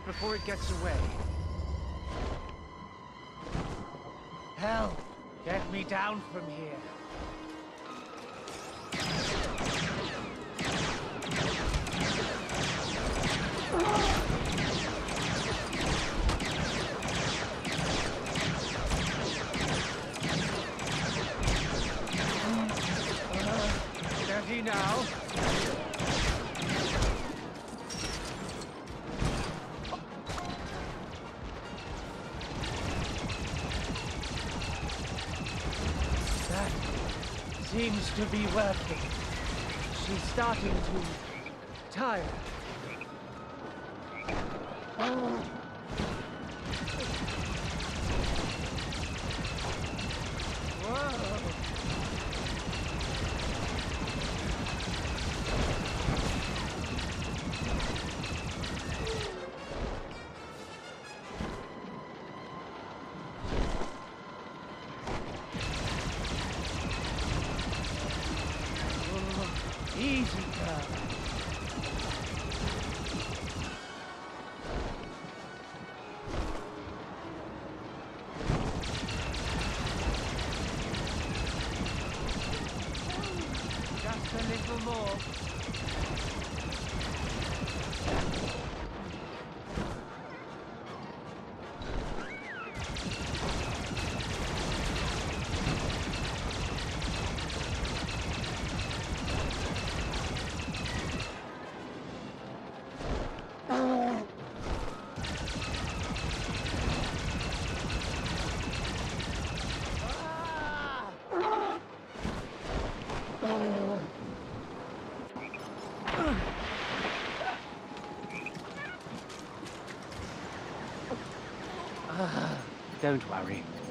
before it gets away. Hell, get me down from here. Steady now. That seems to be working. She's starting to tire. Whoa. Easy, girl. Just a little more. Don't worry.